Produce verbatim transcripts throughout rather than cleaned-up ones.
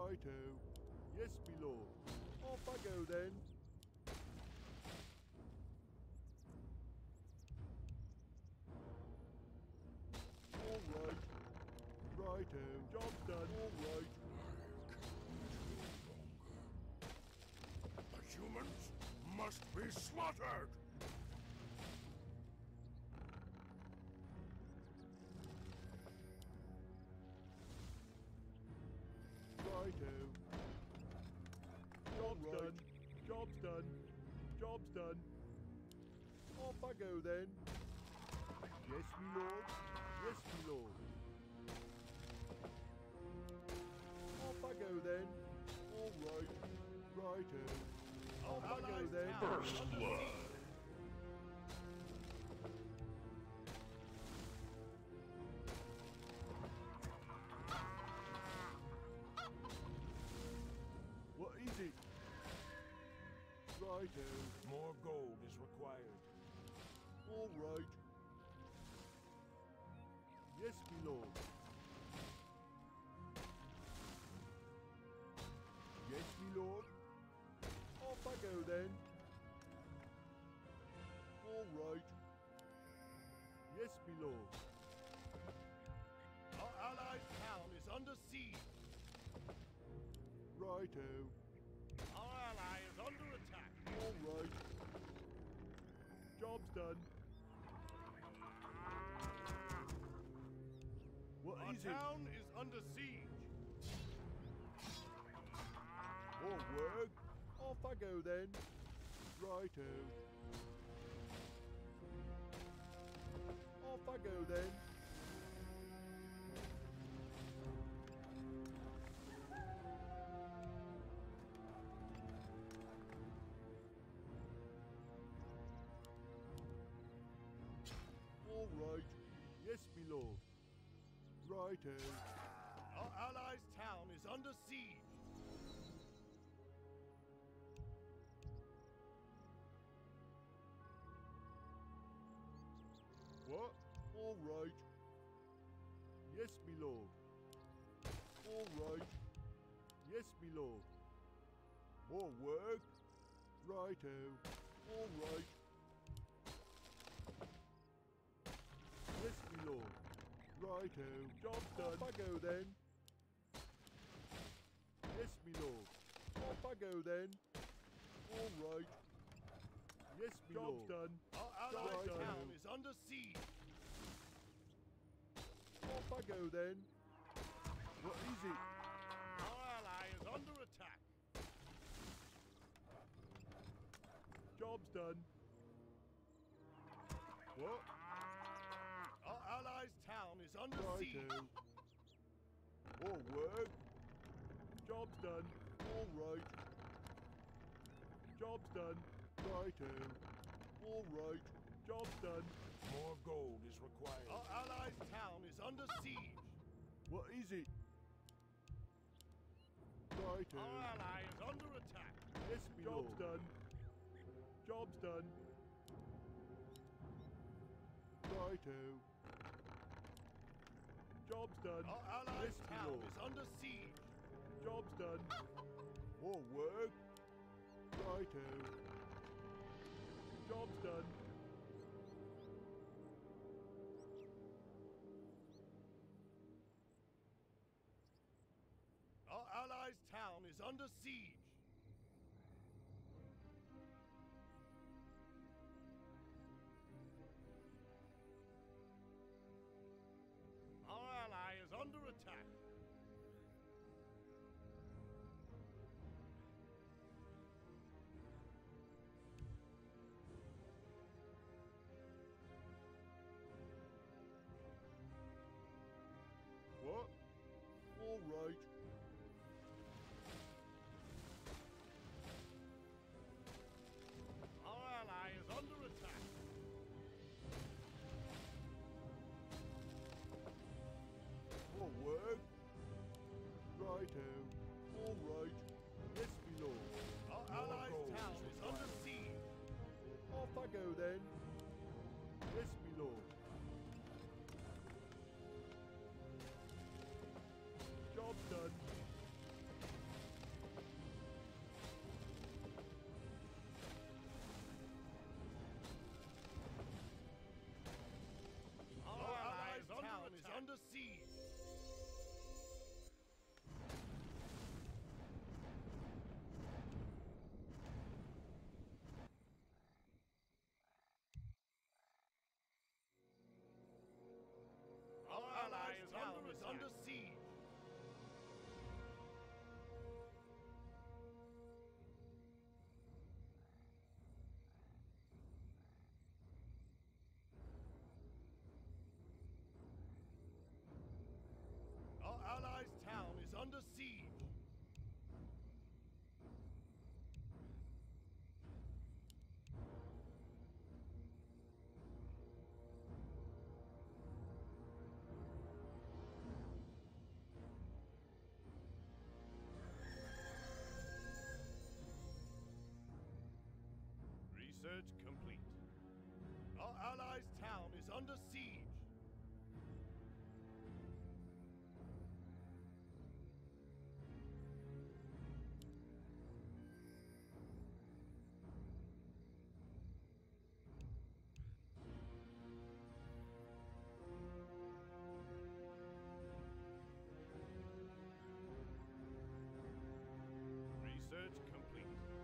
Righto. Yes, me lord. Off I go then. All right. Righto. Job's done. All right. The humans must be slaughtered! Righto. Job's done. Job's done. Job's done. Off I go then. Yes, me lord. Yes, me lord. Off I go then. All right. Righto. Off I go then. First blood! What is it? Righto. More gold is required. All right. Yes, me lord. Yes, me lord. Off I go then. All right. Yes, me lord. Our allies' town is under siege. Righto. Our ally is under attack. All right. Job's done. What Our is it? town is under siege. More work. Off I go then. Righto. Off I go then. All right. Yes, me lord. Righto. Our allies' town is under siege. What? All right. Yes, me lord. All right. Yes, me lord. More work. Righto. All right. Yes, me lord. Righto. Job's done. Off I go then. Yes, me lord. Off I go then. All right. Yes, me lord. Job's done. Our allies' Righto. town is under siege. Off I go then. What is it? Our ally is under attack. Job's done. What? Our allies' town is under siege. Righto. More work. Job's done. All right. Job's done. Righto. All right. Job's done. More gold is required. Our allies' town is under siege. What is it? Righto. Our ally is under attack. Yes, me Job's done. Job's done. Righto. Job's done. Our allies' Yes, me town lord. is under siege. Job's done. More work. Righto. Job's done. Our allies' town is under siege. Our ally is under attack. What? All right. Our ally is under attack. More work. Righto. All right. Yes, me lord. Our More allies' gold town is is under required. siege. Off I go then. Yes, me lord. Job's done. Research complete. Our allies' town is under siege. Research complete.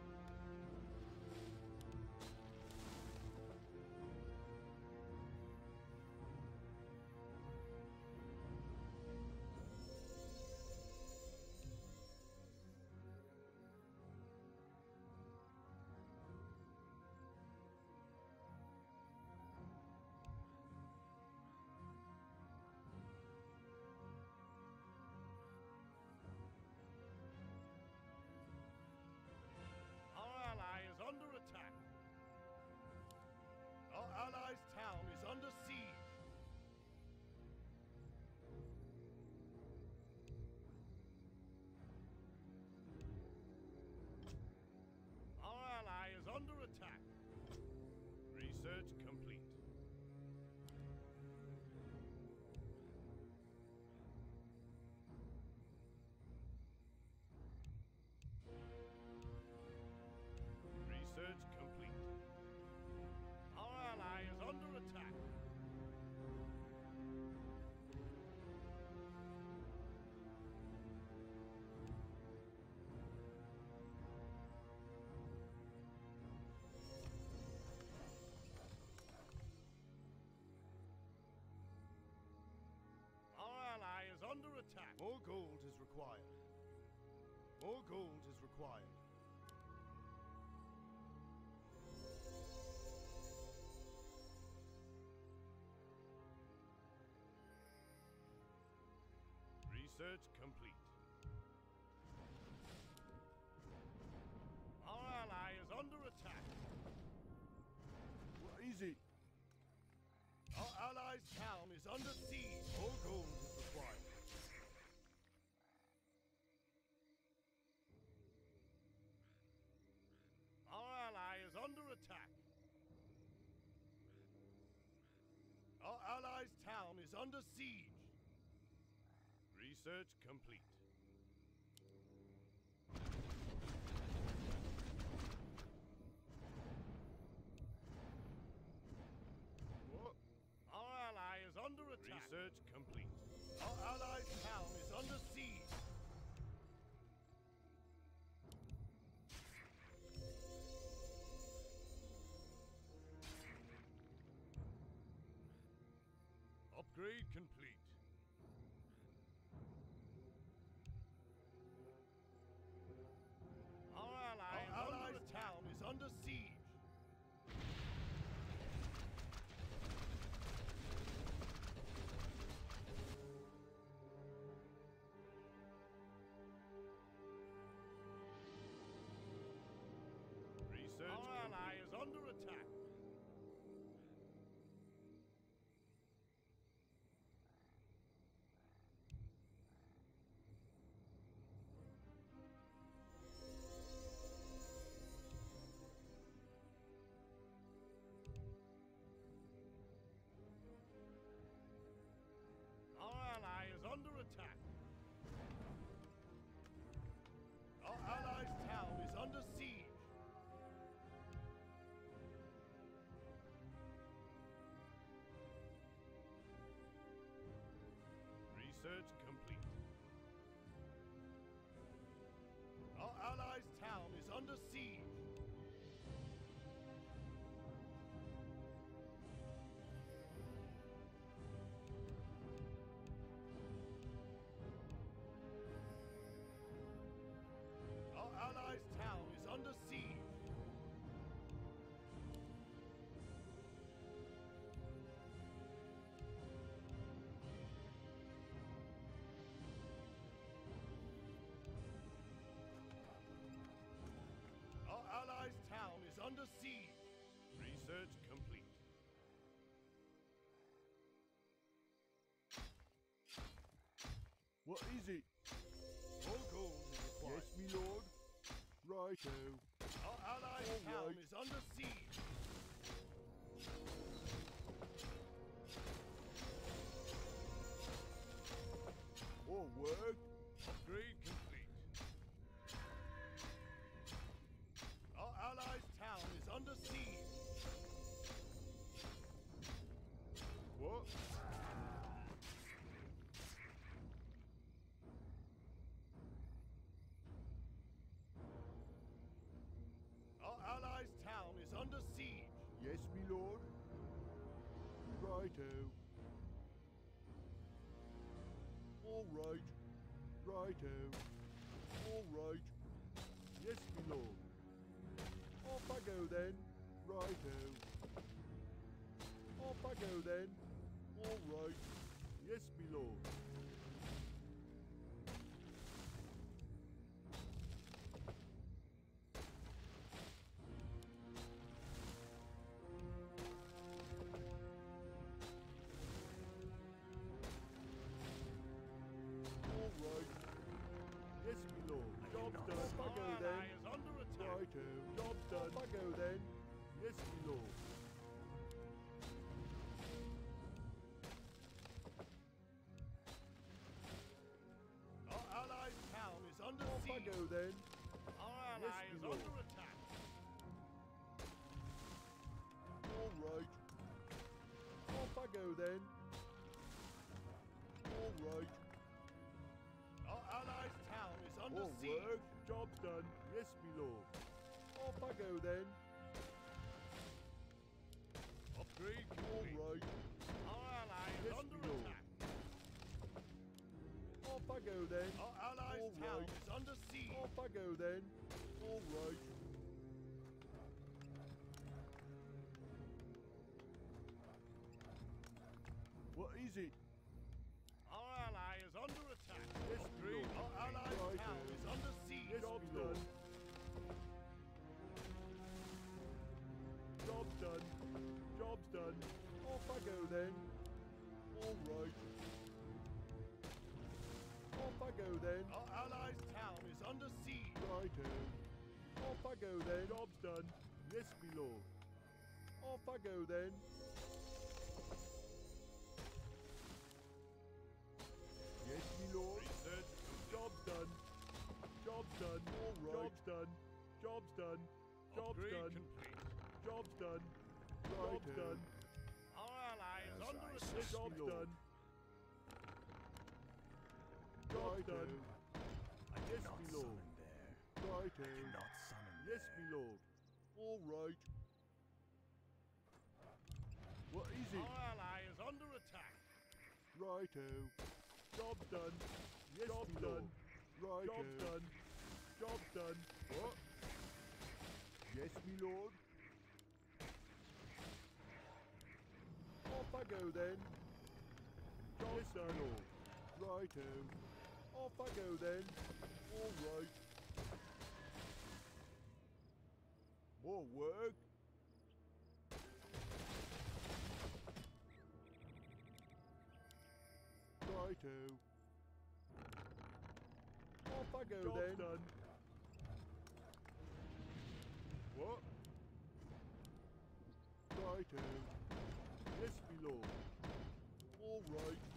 Our ally is under attack. Our allies' town is under siege. Our ally is under attack. Research complete. Research complete. Our ally is under attack. Our ally is under attack. More gold is required. More gold is required. Research complete. Our ally is under attack. What is it? Our allies' town is under siege. More gold is required. Our ally is under attack. Our allies' town is under siege. Research complete. What? Our ally is under attack. Research complete. Our allies' town is under siege. Upgrade complete. Our ally Our allies' town is under siege. Research Our complete. Ally is under attack. Our ally is under attack. Our allies' town is under siege. Research complete. Our allies' town is under siege. Our allies' town is under siege. Our allies' town is under siege. Research complete. What is it? More gold is required. Yes, me lord. Righto. Our allied All town right. is under siege. More work. Upgrade complete. Our allied town is under siege. What? Our allied town is under siege. Yes, me lord. Righto. All right. Righto. All right. Yes, me lord. Off I go then. Righto. Off I go then. All right. Yes, me lord. All right. Yes, me lord. Job's done. Off I Our go ally then. is under attack. Righto. Job's done. Off I go then. Yes, me lord. Our allied town is under Off I siege. go then. Our Yes, ally my is lord. under attack. All right. Off I go then. All right. Our allied town is under All siege. work. Job's done. Yes, me lord. Off I go then. Upgrade All complete. right. Our ally is Yes, under my lord. attack. Off I go then. Our allied All town right. is under siege. Off I go then. All right. What is it? Our ally is under attack. Yes, my Upgrade. lord. Our allied Right. town is under siege. Yes, Job's my lord. done. Job's done. Job's done. Off I go then. All right. Off I go then. Our allied town is under siege. Righto. Off I go then. Job's done. Yes, me lord. Off I go then. Yes, me lord. Research Job's done. Job's done. All right. Job's done. Job's done. Job's upgrade done. complete. Job's done. Job's Righto. done. Our ally is As under I attack. Yes, job's Lord. done. Job's done. I Yes, cannot me lord. summon there. Righto. I cannot summon Yes, there. me lord. All right. What is it? Our ally is under attack. Righto. Job's done. Yes, Job's me done. lord. Righto. Job's done. Job's done. What? Yes, me lord. Off I go then. Job's yes, done. Lord. Righto. Off I go then. All right. More work. Righto. Off I go Job's then. done. What? Righto. Yes, me lord. All right.